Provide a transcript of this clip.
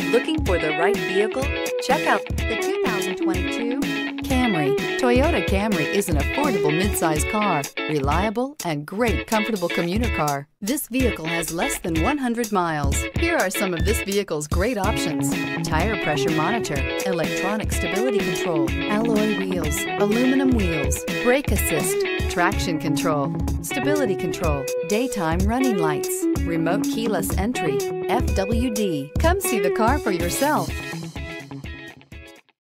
Looking for the right vehicle? Check out the 2022 Camry. Toyota Camry is an affordable midsize car, reliable and great comfortable commuter car. This vehicle has less than 100 miles. Here are some of this vehicle's great options: tire pressure monitor, electronic stability control, alloy wheels, aluminum wheels, brake assist, traction control, stability control, daytime running lights, remote keyless entry, FWD. Come see the car for yourself.